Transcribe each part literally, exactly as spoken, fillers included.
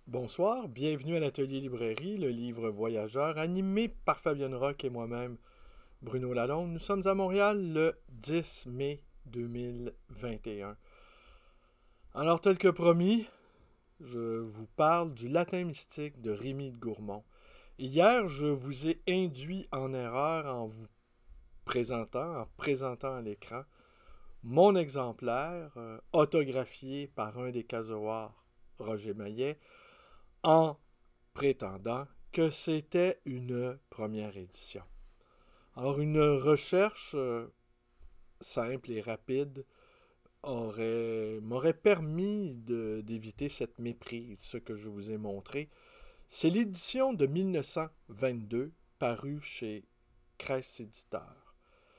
Bonsoir, bienvenue à l'Atelier Librairie, le livre voyageur, animé par Fabienne Roch et moi-même, Bruno Lalonde. Nous sommes à Montréal le dix mai deux mille vingt et un. Alors, tel que promis, je vous parle du latin mystique de Rémy de Gourmont. Hier, je vous ai induit en erreur en vous présentant, en présentant à l'écran, mon exemplaire, euh, autographié par un des casoirs, Roger Maillet, en prétendant que c'était une première édition. Alors, une recherche euh, simple et rapide aurait, m'aurait permis de- d'éviter cette méprise, ce que je vous ai montré. C'est l'édition de mille neuf cent vingt-deux, parue chez Cresse Éditeur.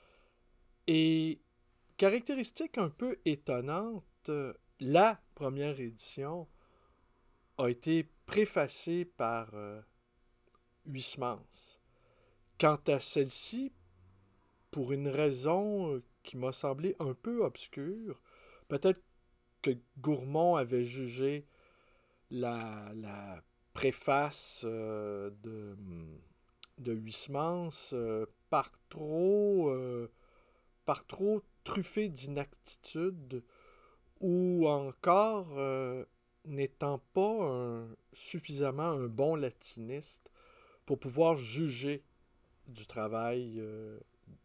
Et caractéristique un peu étonnante, euh, la première édition a été préfacée par euh, Huysmans. Quant à celle-ci, pour une raison euh, qui m'a semblé un peu obscure, peut-être que Gourmont avait jugé la, la préface euh, de, de Huysmans euh, par trop, euh, par trop truffée d'inaptitude ou encore euh, n'étant pas un- suffisamment un bon latiniste pour pouvoir juger du travail euh,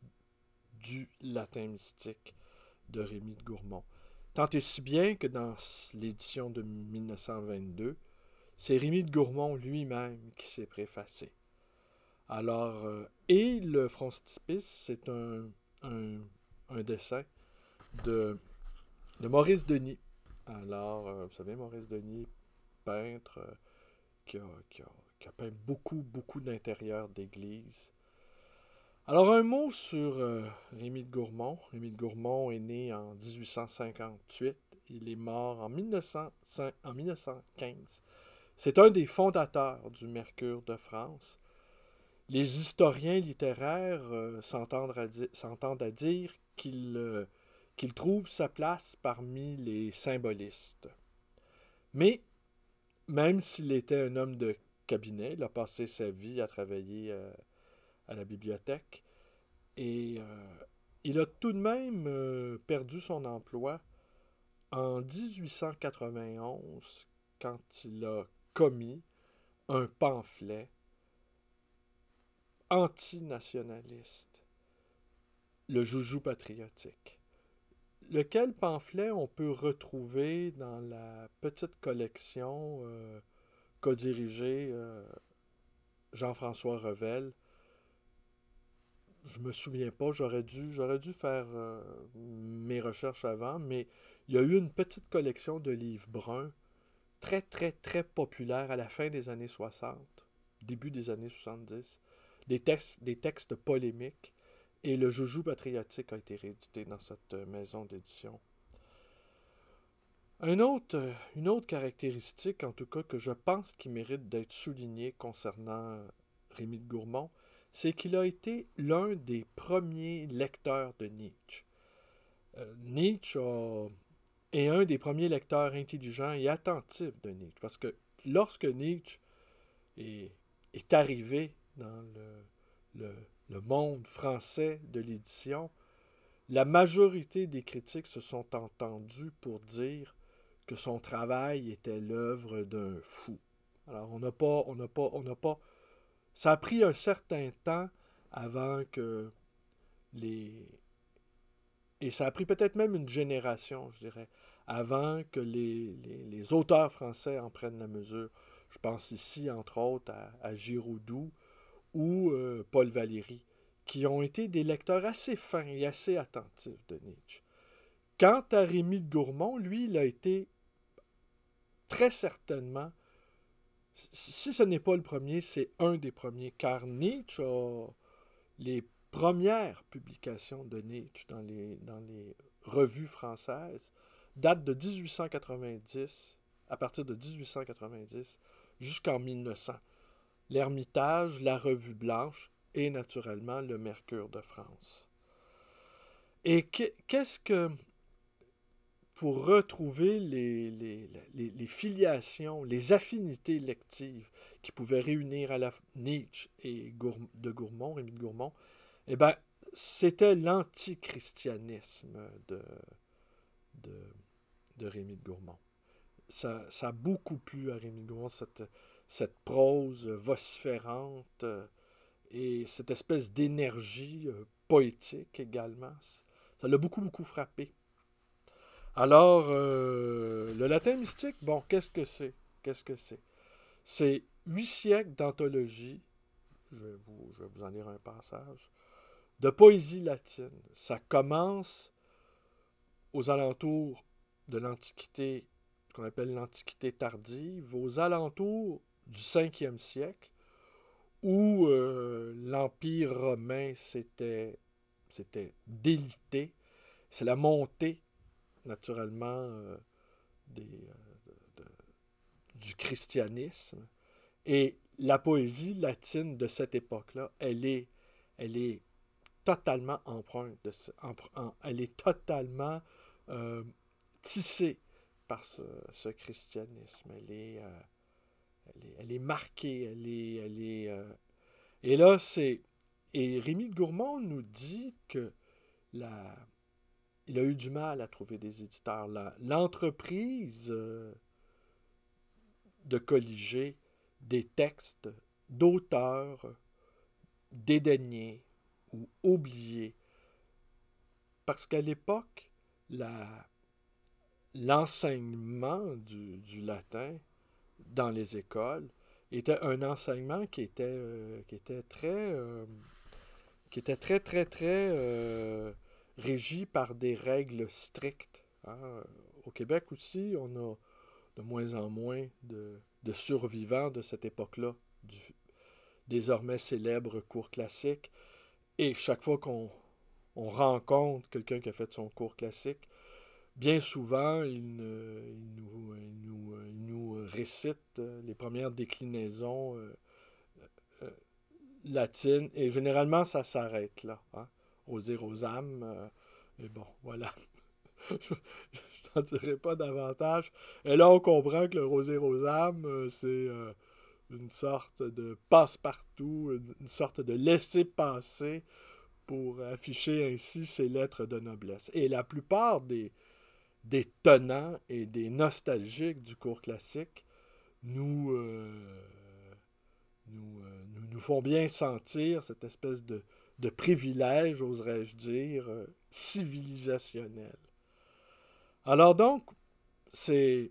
du latin mystique de Rémy de Gourmont. Tant et si bien que dans l'édition de mille neuf cent vingt-deux, c'est Rémy de Gourmont lui-même qui s'est préfacé. Alors, euh, et le frontispice, c'est un, un, un dessin de, de Maurice Denis. Alors, euh, vous savez, Maurice Denis, peintre euh, qui, a, qui, a, qui a peint beaucoup, beaucoup d'intérieurs d'églises. Alors, un mot sur euh, Rémy de Gourmont. Rémy de Gourmont est né en dix-huit cent cinquante-huit. Il est mort en, mille neuf cents, en mille neuf cent quinze. C'est un des fondateurs du Mercure de France. Les historiens littéraires euh, s'entendent, à di- s'entendent à dire qu'il euh, qu'il trouve sa place parmi les symbolistes. Mais, même s'il était un homme de cabinet, il a passé sa vie à travailler euh, à la bibliothèque, et euh, il a tout de même euh, perdu son emploi en dix-huit cent quatre-vingt-onze quand il a commis un pamphlet antinationaliste, le Joujou patriotique. Lequel pamphlet on peut retrouver dans la petite collection euh, qu'a dirigée euh, Jean-François Revel. Je me souviens pas, j'aurais dû, j'aurais dû faire euh, mes recherches avant, mais il y a eu une petite collection de livres bruns très, très, très populaire à la fin des années soixante, début des années soixante-dix, des textes, des textes polémiques, et le Joujou patriotique a été réédité dans cette maison d'édition. Un autre, une autre caractéristique, en tout cas, que je pense qui mérite d'être soulignée concernant Rémy de Gourmont, c'est qu'il a été l'un des premiers lecteurs de Nietzsche. Euh, Nietzsche a- est un des premiers lecteurs intelligents et attentifs de Nietzsche, parce que lorsque Nietzsche est, est arrivé dans le, le, le monde français de l'édition, la majorité des critiques se sont entendus pour dire que son travail était l'œuvre d'un fou. Alors, on n'a pas, on n'a pas, on n'a pas. Ça a pris un certain temps avant que les. Et ça a pris peut-être même une génération, je dirais, avant que les, les, les auteurs français en prennent la mesure. Je pense ici, entre autres, à, à Giraudoux ou euh, Paul Valéry, qui ont été des lecteurs assez fins et assez attentifs de Nietzsche. Quant à Rémy de Gourmont, lui, il a été très certainement, si ce n'est pas le premier, c'est un des premiers, car Nietzsche a les premières publications de Nietzsche dans les, dans les revues françaises datent de dix-huit cent quatre-vingt-dix, à partir de dix-huit cent quatre-vingt-dix jusqu'en mille neuf cents. L'Ermitage, la Revue Blanche et naturellement le Mercure de France. Et qu'est-ce que pour retrouver les, les, les, les filiations, les affinités lectives qui pouvaient réunir à la Nietzsche et Gour- de Gourmont, Rémy de Gourmont, eh bien, c'était l'antichristianisme de, de, de Rémy de Gourmont. Ça, ça a beaucoup plu à Rémy de Gourmont, cette, cette prose vociférante euh, et cette espèce d'énergie euh, poétique également. Ça l'a beaucoup, beaucoup frappé. Alors, euh, le latin mystique, bon, qu'est-ce que c'est? Qu'est-ce que c'est? C'est huit siècles d'anthologie, je vais, vous, je vais vous en lire un passage, de poésie latine. Ça commence aux alentours de l'Antiquité, ce qu'on appelle l'Antiquité tardive, aux alentours du cinquième siècle, où euh, l'Empire romain s'était, s'était délité. C'est la montée, naturellement, euh, des, euh, de- de- du christianisme. Et la poésie latine de cette époque-là, elle est, elle est totalement empreinte, de ce, empre- en- elle est totalement euh, tissée par ce, ce christianisme. Elle est, euh, elle est, elle est marquée, elle est, elle est, euh, et là, c'est... Et Rémy de Gourmont nous dit que la... il a eu du mal à trouver des éditeurs. La- L'entreprise euh, de colliger des textes d'auteurs dédaignés ou oubliés. Parce qu'à l'époque, la... l'enseignement du, du latin dans les écoles était un enseignement qui était, euh, qui était très... euh, qui était très, très, très euh, régi par des règles strictes. Hein. Au Québec aussi, on a de moins en moins de, de survivants de cette époque-là, du désormais célèbre cours classique. Et chaque fois qu'on on rencontre quelqu'un qui a fait son cours classique, bien souvent, il, ne, il, nous, il, nous, il nous récite les premières déclinaisons euh, euh, latine, et généralement, ça s'arrête là, hein, aux âmes. Euh, et bon, voilà. je n'en dirai pas davantage. Et là, on comprend que le rosé rosam, euh, c'est euh, une sorte de passe-partout, une, une sorte de laisser-passer pour afficher ainsi ses lettres de noblesse. Et la plupart des, des tenants et des nostalgiques du cours classique nous... Euh, nous, euh, nous, nous font bien sentir cette espèce de, de privilège, oserais-je dire, euh, civilisationnel. Alors donc, c'est,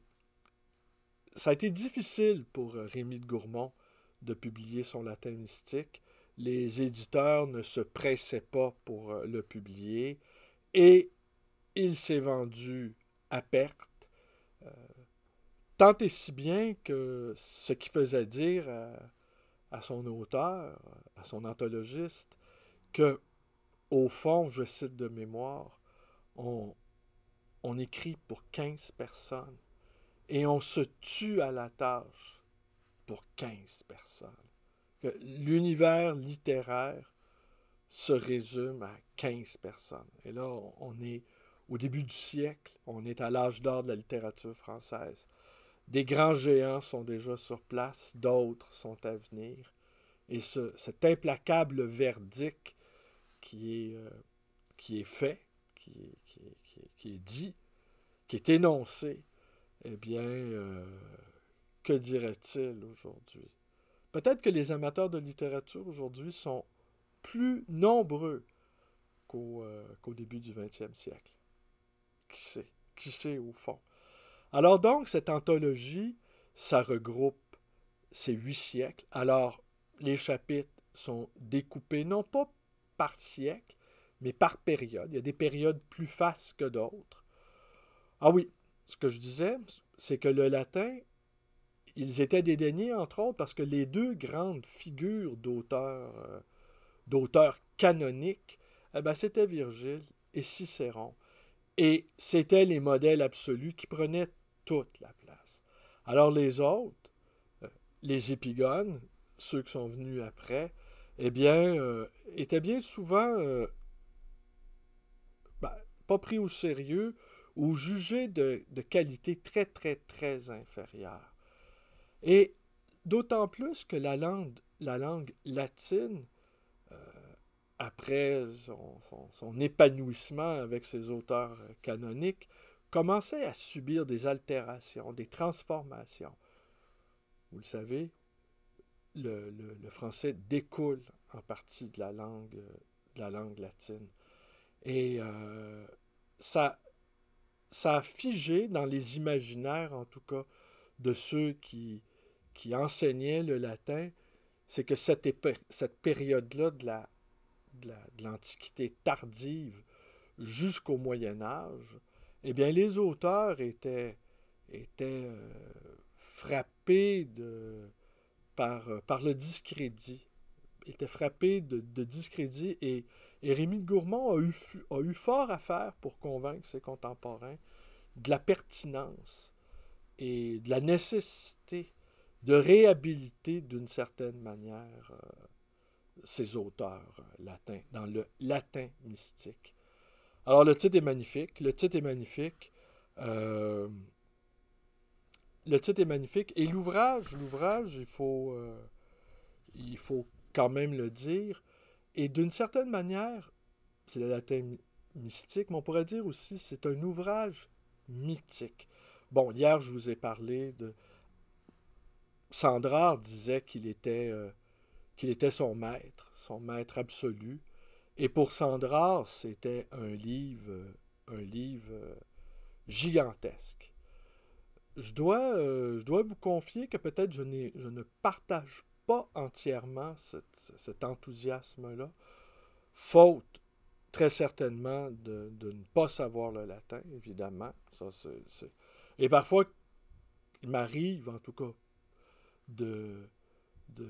ça a été difficile pour euh, Rémy de Gourmont de publier son latin mystique. Les éditeurs ne se pressaient pas pour euh, le publier et il s'est vendu à perte, euh, tant et si bien que ce qui faisait dire à, à son auteur, à son anthologiste, que, au fond, je cite de mémoire, on, on écrit pour quinze personnes et on se tue à la tâche pour quinze personnes. Que l'univers littéraire se résume à quinze personnes. Et là, on est au début du siècle, on est à l'âge d'or de la littérature française. Des grands géants sont déjà sur place, d'autres sont à venir. Et ce, cet implacable verdict qui est, euh, qui est fait, qui est, qui, est, qui, est, qui est dit, qui est énoncé, eh bien, euh, que dirait-il aujourd'hui? Peut-être que les amateurs de littérature aujourd'hui sont plus nombreux qu'au, euh, qu'au début du vingtième siècle. Qui sait? Qui sait au fond? Alors donc, cette anthologie, ça regroupe ces huit siècles. Alors, les chapitres sont découpés non pas par siècle, mais par période. Il y a des périodes plus fastes que d'autres. Ah oui, ce que je disais, c'est que le latin, ils étaient dédaignés, entre autres, parce que les deux grandes figures d'auteurs, euh, d'auteurs canoniques, eh ben, c'était Virgile et Cicéron. Et c'étaient les modèles absolus qui prenaient toute la place. Alors les autres, euh, les épigones, ceux qui sont venus après, eh bien, euh, étaient bien souvent euh, ben, pas pris au sérieux ou jugé de, de qualité très, très, très inférieure. Et d'autant plus que la langue, la langue latine, euh, après son, son, son épanouissement avec ses auteurs canoniques, commençait à subir des altérations, des transformations. Vous le savez, le, le, le français découle en partie de la langue, de la langue latine. Et euh, ça, ça a figé dans les imaginaires, en tout cas, de ceux qui, qui enseignaient le latin, c'est que cette, épé- cette période-là de la, de, la, de l'Antiquité tardive jusqu'au Moyen Âge, eh bien, les auteurs étaient, étaient euh, frappés de, par, par le discrédit, étaient frappés de, de discrédit, et, et Rémy de Gourmont a eu, a eu fort à faire pour convaincre ses contemporains de la pertinence et de la nécessité de réhabiliter d'une certaine manière euh, ces auteurs euh, latins, dans le latin mystique. Alors le titre est magnifique, le titre est magnifique, euh, le titre est magnifique, et l'ouvrage, l'ouvrage, il faut, euh, il faut quand même le dire, et d'une certaine manière, c'est le latin mystique, mais on pourrait dire aussi c'est un ouvrage mythique. Bon, hier, je vous ai parlé de... Sandrard disait qu'il était, euh, qu'il était son maître, son maître absolu. Et pour Sandrard, c'était un livre, un livre gigantesque. Je dois, euh, je dois vous confier que peut-être je, n'ai, je ne partage pas entièrement cette, cet enthousiasme-là, faute très certainement de, de ne pas savoir le latin, évidemment. Ça, c'est, c'est... Et parfois, il m'arrive, en tout cas, de, de,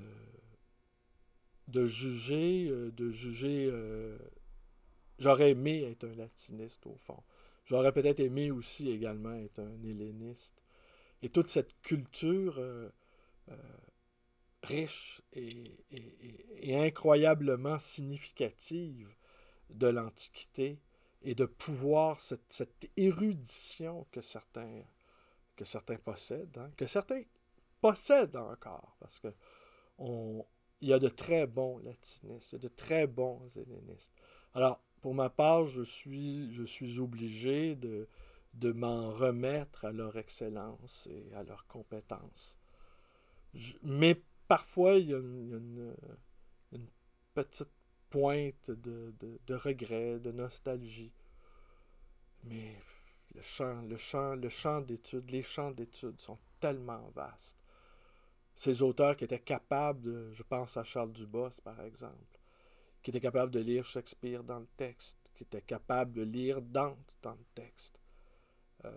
de juger, euh, de juger. Euh, j'aurais aimé être un latiniste, au fond. J'aurais peut-être aimé aussi également être un helléniste. Et toute cette culture euh, euh, riche et, et, et, et incroyablement significative de l'Antiquité, et de pouvoir, cette, cette érudition que certains, que certains possèdent, hein, que certains possèdent encore, parce que on, il y a de très bons latinistes, il y a de très bons hellénistes. Alors, pour ma part, je suis, je suis obligé de, de m'en remettre à leur excellence et à leurs compétences. Je, mais parfois, il y a une, il y a une, une petite pointe de, de, de regret, de nostalgie. Mais le champ, le champ, le champ d'études, les champs d'études sont tellement vastes. Ces auteurs qui étaient capables de, je pense à Charles Dubos par exemple, qui étaient capables de lire Shakespeare dans le texte, qui étaient capables de lire Dante dans le texte, euh,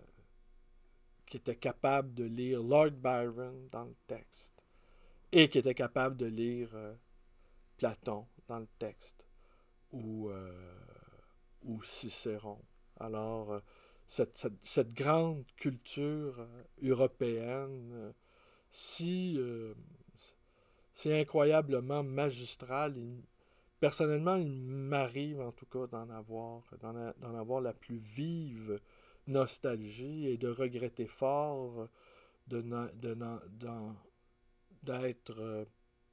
qui étaient capables de lire Lord Byron dans le texte, et qui étaient capables de lire euh, Platon dans le texte, ou, euh, ou Cicéron. Alors, euh, cette, cette, cette grande culture euh, européenne, euh, si, euh, si incroyablement magistrale, il, personnellement, il m'arrive en tout cas d'en avoir, d'en, a, d'en avoir la plus vive nostalgie, et de regretter fort de, de, de, d'être euh,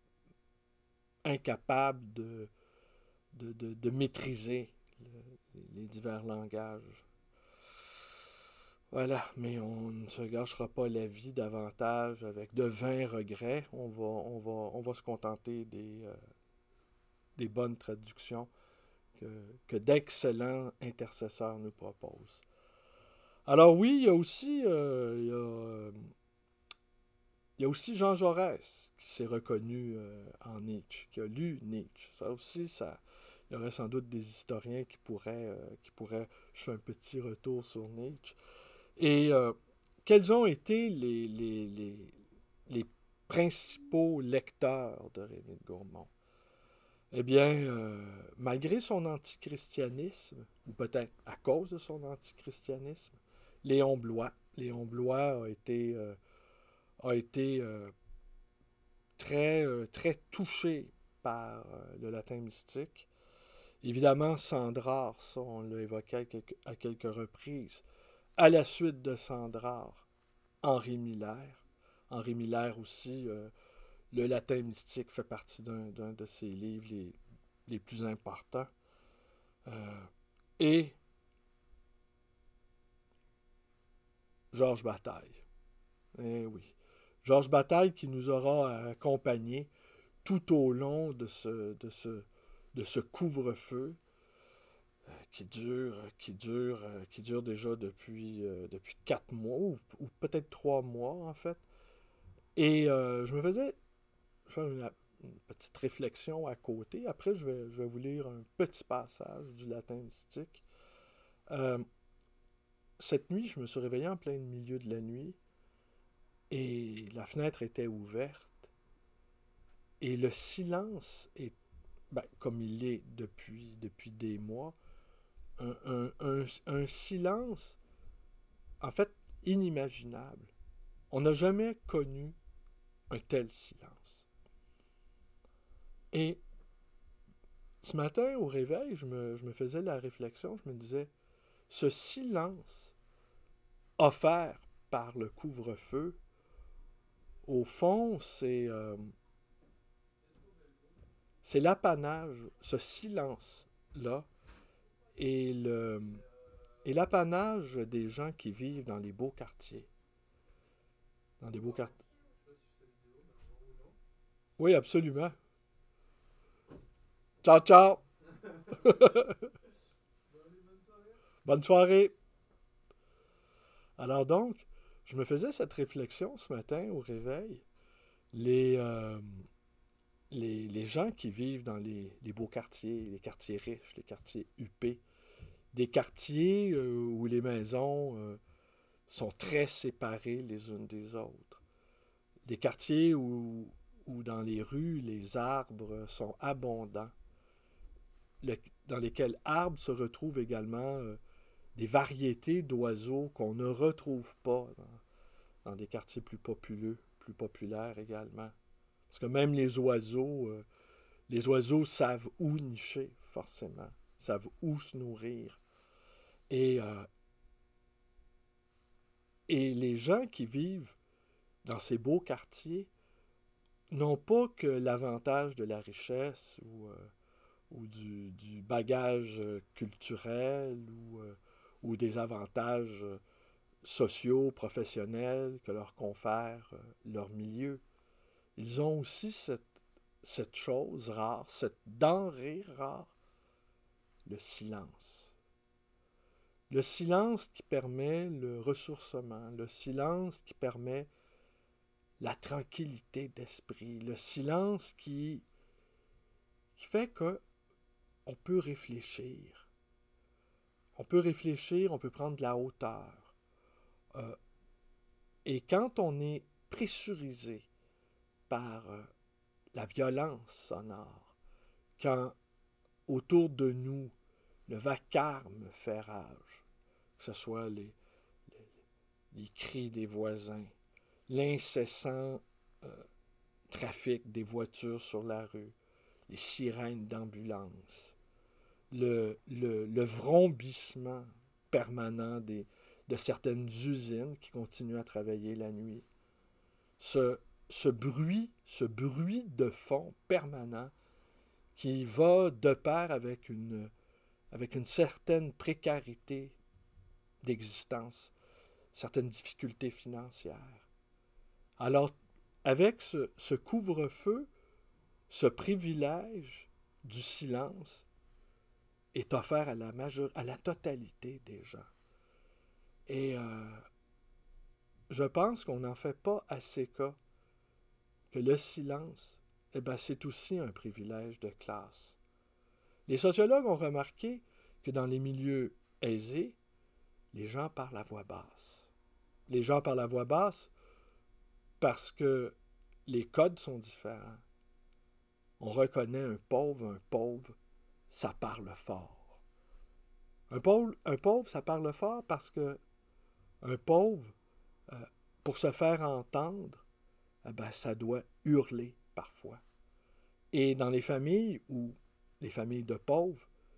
incapable de, de, de, de maîtriser le, les divers langages. Voilà, mais on ne se gâchera pas la vie davantage avec de vains regrets. On va, on va, on va se contenter des, euh, des bonnes traductions que, que d'excellents intercesseurs nous proposent. Alors oui, il y a aussi, euh, il y a, euh, il y a aussi Jean Jaurès qui s'est reconnu euh, en Nietzsche, qui a lu Nietzsche. Ça aussi, ça, il y aurait sans doute des historiens qui pourraient, euh, qui pourraient, je fais un petit retour sur Nietzsche. Et euh, quels ont été les, les, les, les principaux lecteurs de Rémy de Gourmont? Eh bien, euh, malgré son antichristianisme, ou peut-être à cause de son antichristianisme, Léon Bloy, Léon Bloy a été, euh, a été euh, très, euh, très touché par euh, le latin mystique. Évidemment, Sandrard, ça, on l'a évoqué à quelques, à quelques reprises. À la suite de Sandrard, Henri Miller. Henri Miller aussi, euh, le latin mystique fait partie d'un, d'un de ses livres les, les plus importants. Euh, et Georges Bataille. Eh oui. Georges Bataille qui nous aura accompagnés tout au long de ce, de ce, de ce couvre-feu euh, qui dure, qui dure, euh, qui dure déjà depuis, euh, depuis quatre mois, ou, ou peut-être trois mois en fait. Et euh, je me faisais faire une, une petite réflexion à côté. Après, je vais, je vais vous lire un petit passage du latin mystique. Euh, cette nuit, je me suis réveillé en plein milieu de la nuit et la fenêtre était ouverte et le silence est, ben, comme il est depuis, depuis des mois, un, un, un, un silence, en fait, inimaginable. On n'a jamais connu un tel silence. Et ce matin, au réveil, je me, je me faisais la réflexion, je me disais, ce silence offert par le couvre-feu, au fond, c'est euh, c'est l'apanage, ce silence-là, et le et l'apanage des gens qui vivent dans les beaux quartiers. Dans les beaux quartiers. Oui, absolument. Ciao, ciao. Bonne soirée. Alors donc, je me faisais cette réflexion ce matin au réveil. Les, euh, les, les gens qui vivent dans les, les beaux quartiers, les quartiers riches, les quartiers huppés, des quartiers euh, où les maisons euh, sont très séparées les unes des autres. Des quartiers où, où dans les rues, les arbres sont abondants, le, dans lesquels arbres se retrouvent également euh, des variétés d'oiseaux qu'on ne retrouve pas dans, dans des quartiers plus populeux, plus populaires également. Parce que même les oiseaux, euh, les oiseaux savent où nicher, forcément, savent où se nourrir. Et, euh, et les gens qui vivent dans ces beaux quartiers n'ont pas que l'avantage de la richesse ou, euh, ou du, du bagage culturel ou, euh, ou des avantages sociaux, professionnels que leur confère euh, leur milieu. Ils ont aussi cette, cette chose rare, cette denrée rare, le silence. Le silence qui permet le ressourcement, le silence qui permet la tranquillité d'esprit, le silence qui, qui fait que on peut réfléchir. On peut réfléchir, on peut prendre de la hauteur. Euh, et quand on est pressurisé par euh, la violence sonore, quand autour de nous le vacarme fait rage, que ce soit les, les, les cris des voisins, l'incessant euh, trafic des voitures sur la rue, les sirènes d'ambulance, le, le, le vrombissement permanent des, de certaines usines qui continuent à travailler la nuit. Ce, ce bruit, ce bruit de fond permanent qui va de pair avec une, avec une certaine précarité d'existence, certaines difficultés financières. Alors, avec ce, ce couvre-feu, ce privilège du silence est offert à la, majeure, à la totalité des gens. Et euh, je pense qu'on n'en fait pas assez cas que le silence, eh ben, c'est aussi un privilège de classe. Les sociologues ont remarqué que dans les milieux aisés, les gens parlent à voix basse. Les gens parlent à voix basse parce que les codes sont différents. On reconnaît un pauvre, un pauvre, ça parle fort. Un pauvre, un pauvre, ça parle fort parce que un pauvre, euh, pour se faire entendre, eh ben, ça doit hurler parfois. Et dans les familles où les familles de pauvres,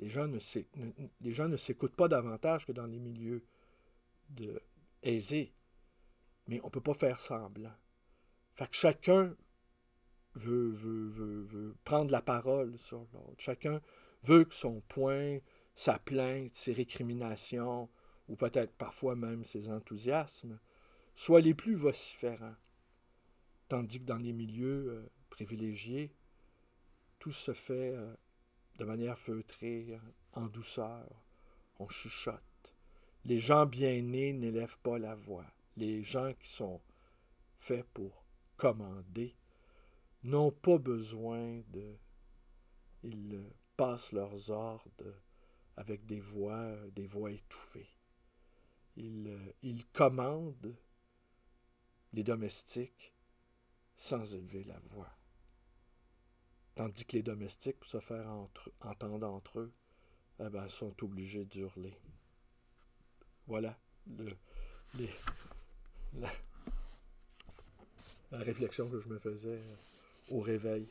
Les gens ne, ne, les gens ne s'écoutent pas davantage que dans les milieux de, aisés. Mais on ne peut pas faire semblant. Fait que chacun veut, veut, veut, veut prendre la parole sur l'autre. Chacun veut que son point, sa plainte, ses récriminations, ou peut-être parfois même ses enthousiasmes, soient les plus vociférants. Tandis que dans les milieux euh, privilégiés, tout se fait euh, de manière feutrée, en douceur. On chuchote. Les gens bien nés n'élèvent pas la voix. Les gens qui sont faits pour commander n'ont pas besoin de... Ils passent leurs ordres avec des voix, des voix étouffées. Ils, ils commandent les domestiques sans élever la voix. Tandis que les domestiques, pour se faire entre, entendre entre eux, eh ben, sont obligés d'hurler. Voilà le, les, la, la réflexion que je me faisais au réveil.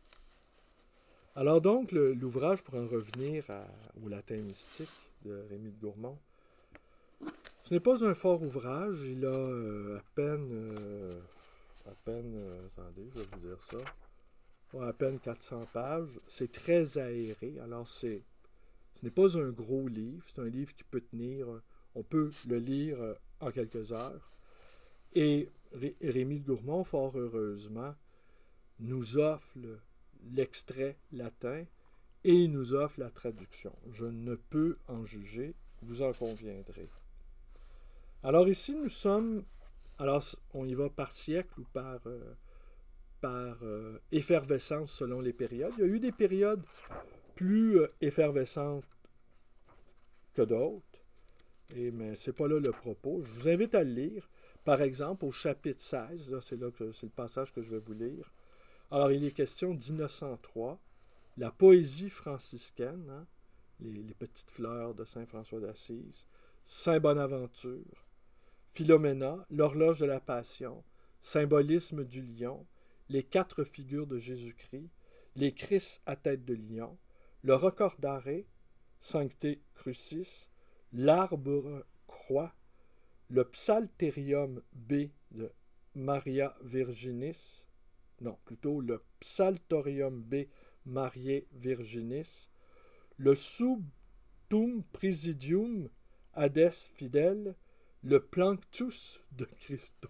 Alors donc, le, l'ouvrage, pour en revenir à, au latin mystique de Rémy de Gourmont, ce n'est pas un fort ouvrage. Il a euh, à peine, euh, à peine, euh, attendez, je vais vous dire ça, à peine quatre cents pages. C'est très aéré. Alors, c'est, ce n'est pas un gros livre. C'est un livre qui peut tenir, on peut le lire en quelques heures. Et Ré, Rémy de Gourmont, fort heureusement, nous offre le, l'extrait latin et il nous offre la traduction. Je ne peux en juger, vous en conviendrez. Alors ici, nous sommes, alors on y va par siècle ou par... Euh, par euh, effervescence selon les périodes. Il y a eu des périodes plus euh, effervescentes que d'autres, et, mais ce n'est pas là le propos. Je vous invite à le lire. Par exemple, au chapitre seize, là, c'est, là que, c'est le passage que je vais vous lire. Alors, il est question d'Innocent trois, la poésie franciscaine, hein, les, les petites fleurs de Saint François d'Assise, Saint Bonaventure, Philoména, l'horloge de la Passion, symbolisme du lion, les quatre figures de Jésus-Christ, les Christ à tête de lion, le recordare, Sancte Crucis, l'arbre croix, le psalterium B de Maria Virginis, non, plutôt le psalterium B Mariae Virginis, le subtum presidium Hades Fidel, le Planctus de Christo.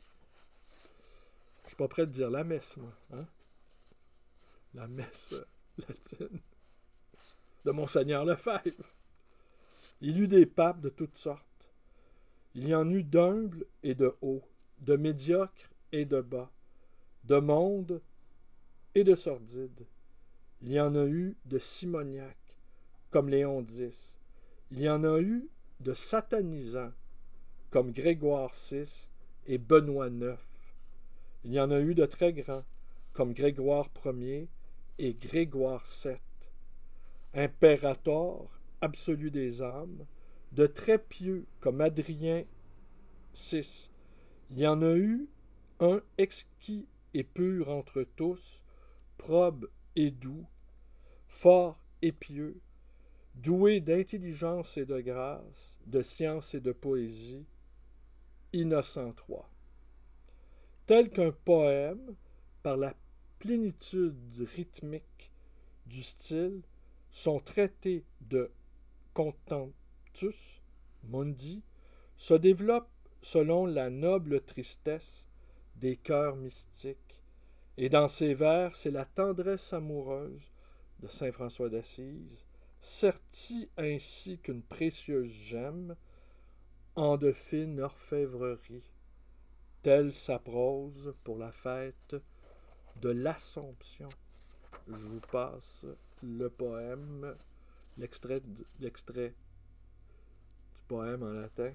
Je suis pas prêt de dire la messe, moi. Hein? La messe latine de Monseigneur Lefebvre. Il y eut des papes de toutes sortes. Il y en eut d'humbles et de hauts, de médiocres et de bas, de mondes et de sordides. Il y en a eu de simoniaques, comme Léon X. Il y en a eu de satanisants, comme Grégoire six et Benoît neuf. Il y en a eu de très grands, comme Grégoire premier et Grégoire sept. Impérator absolu des âmes, de très pieux, comme Adrien six. Il y en a eu un exquis et pur entre tous, probe et doux, fort et pieux, doué d'intelligence et de grâce, de science et de poésie, Innocent trois. Tel qu'un poème, par la plénitude rythmique du style, son traité de Contentus Mundi se développe selon la noble tristesse des cœurs mystiques, et dans ses vers, c'est la tendresse amoureuse de saint François d'Assise, sertie ainsi qu'une précieuse gemme en de fine orfèvrerie. Telle sa prose pour la fête de l'Assomption. Je vous passe le poème, l'extrait, l'extrait du poème en latin.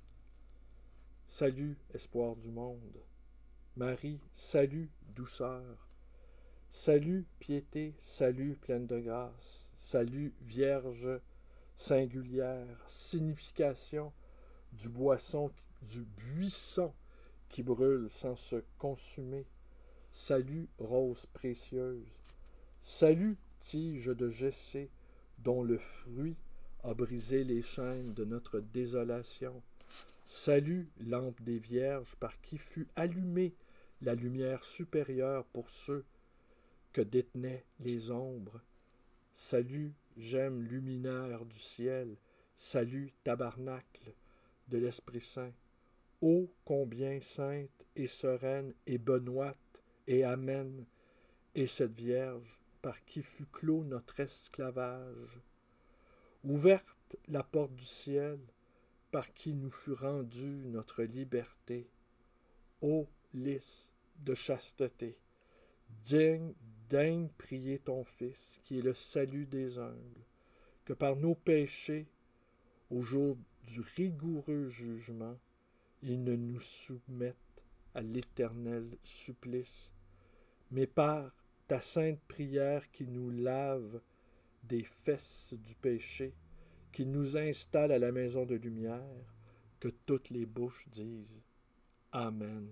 Salut, espoir du monde. Marie, salut, douceur. Salut, piété, salut, pleine de grâce. Salut, Vierge singulière, signification du boisson, du buisson qui brûle sans se consumer. Salut, rose précieuse. Salut, tige de Jessé, dont le fruit a brisé les chaînes de notre désolation. Salut, lampe des vierges, par qui fut allumée la lumière supérieure pour ceux que détenaient les ombres. Salut, gemme luminaire du ciel. Salut, tabernacle de l'Esprit Saint. Ô combien sainte et sereine et benoîte et amen est cette Vierge par qui fut clos notre esclavage. Ouverte la porte du ciel, par qui nous fut rendue notre liberté. Ô lys de chasteté, digne, daigne prier ton Fils, qui est le salut des humbles, que par nos péchés, au jour du rigoureux jugement, il ne nous soumette à l'éternel supplice, mais par ta sainte prière qui nous lave des fesses du péché, qui nous installe à la maison de lumière, que toutes les bouches disent Amen.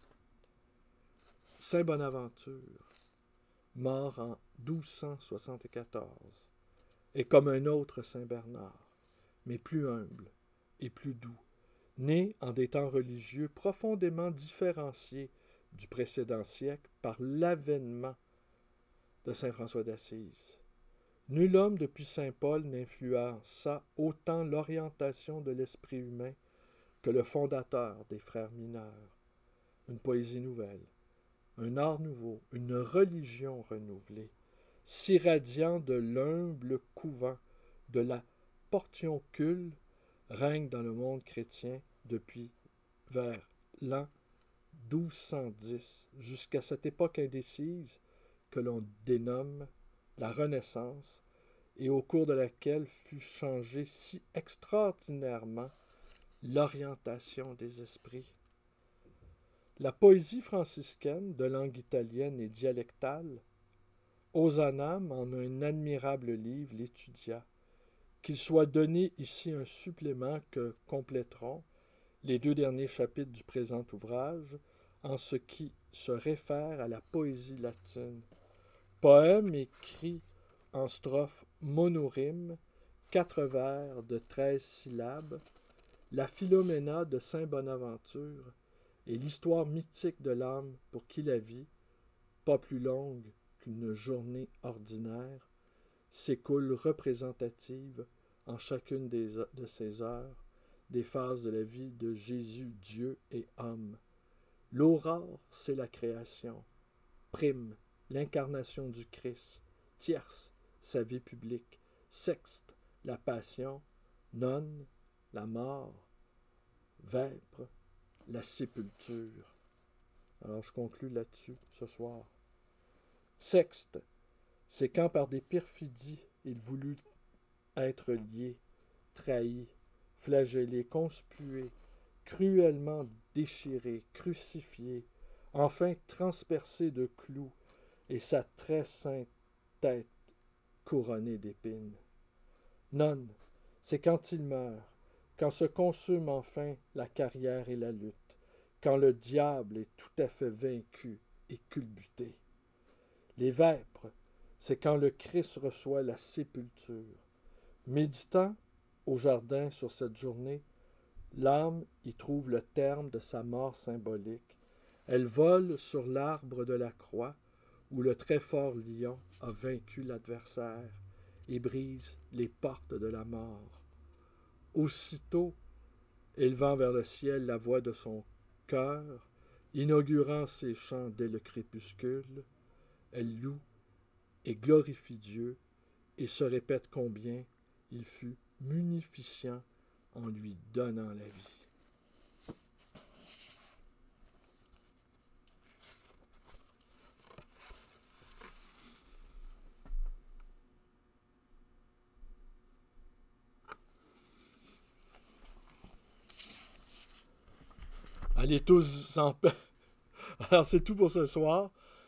Saint Bonaventure, mort en douze cent soixante-quatorze, est comme un autre Saint Bernard, mais plus humble et plus doux, né en des temps religieux profondément différenciés du précédent siècle par l'avènement de saint François d'Assise. Nul homme depuis saint Paul n'influença autant l'orientation de l'esprit humain que le fondateur des frères mineurs. Une poésie nouvelle, un art nouveau, une religion renouvelée, s'irradiant de l'humble couvent de la Portioncule, règne dans le monde chrétien depuis vers l'an douze cent dix jusqu'à cette époque indécise que l'on dénomme la Renaissance et au cours de laquelle fut changée si extraordinairement l'orientation des esprits. La poésie franciscaine, de langue italienne et dialectale, Ozanam en un admirable livre l'étudia. Qu'il soit donné ici un supplément que compléteront les deux derniers chapitres du présent ouvrage en ce qui se réfère à la poésie latine. Poème écrit en strophes monorimes, quatre vers de treize syllabes, la Philoména de saint Bonaventure et l'histoire mythique de l'âme pour qui la vie, pas plus longue qu'une journée ordinaire, s'écoule représentative en chacune des, de ces heures, des phases de la vie de Jésus, Dieu et homme. L'aurore, c'est la création. Prime, l'incarnation du Christ. Tierce, sa vie publique. Sexte, la passion. Nonne, la mort. Vêpres, la sépulture. Alors je conclus là-dessus ce soir. Sexte, c'est quand par des perfidies il voulut être lié, trahi, flagellé, conspué, cruellement déchiré, crucifié, enfin transpercé de clous, et sa très sainte tête couronnée d'épines. Nonne, c'est quand il meurt, quand se consume enfin la carrière et la lutte, quand le diable est tout à fait vaincu et culbuté. Les vêpres, c'est quand le Christ reçoit la sépulture. Méditant au jardin sur cette journée, l'âme y trouve le terme de sa mort symbolique. Elle vole sur l'arbre de la croix, où le très fort lion a vaincu l'adversaire et brise les portes de la mort. Aussitôt, élevant vers le ciel la voix de son cœur, inaugurant ses chants dès le crépuscule, elle loue et glorifie Dieu et se répète combien il fut munificent en lui donnant la vie. Allez tous en paix. Alors c'est tout pour ce soir.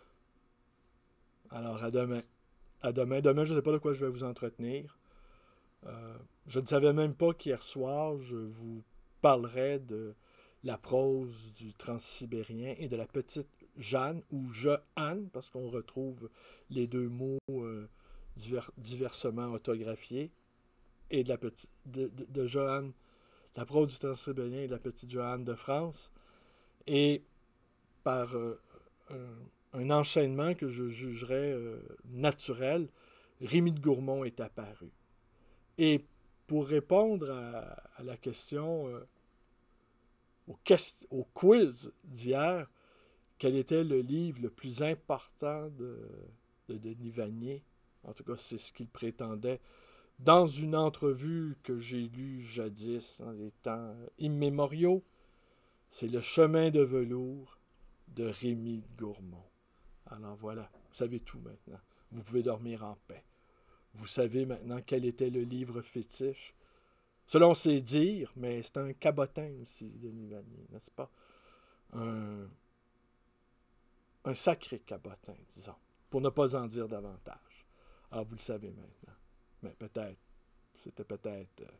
Alors à demain. À demain. Demain, je ne sais pas de quoi je vais vous entretenir. Euh, je ne savais même pas qu'hier soir, je vous parlerais de la prose du transsibérien et de la petite Jeanne, ou Je-Anne, parce qu'on retrouve les deux mots euh, divers, diversement autographiés, et de la petite de, de, de Johanne, la prose du Transylvanien et de la petite Johanne de France. Et par euh, un, un enchaînement que je jugerais euh, naturel, Rémy de Gourmont est apparu. Et pour répondre à, à la question, euh, au, quest- au quiz d'hier, quel était le livre le plus important de, de Denis Vanier, en tout cas c'est ce qu'il prétendait, dans une entrevue que j'ai lue jadis, dans les temps immémoriaux, c'est Le chemin de velours de Rémy de Gourmont. Alors voilà, vous savez tout maintenant. Vous pouvez dormir en paix. Vous savez maintenant quel était le livre fétiche. Selon ses dires, mais c'est un cabotin aussi, Denis Vanier, n'est-ce pas? Un, un sacré cabotin, disons, pour ne pas en dire davantage. Alors vous le savez maintenant. Mais peut-être, c'était peut-être... Euh,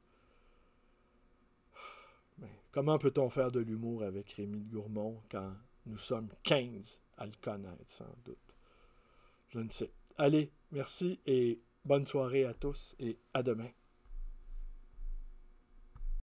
mais comment peut-on faire de l'humour avec Rémy de Gourmont quand nous sommes quinze à le connaître, sans doute? Je ne sais. Allez, merci et bonne soirée à tous et à demain.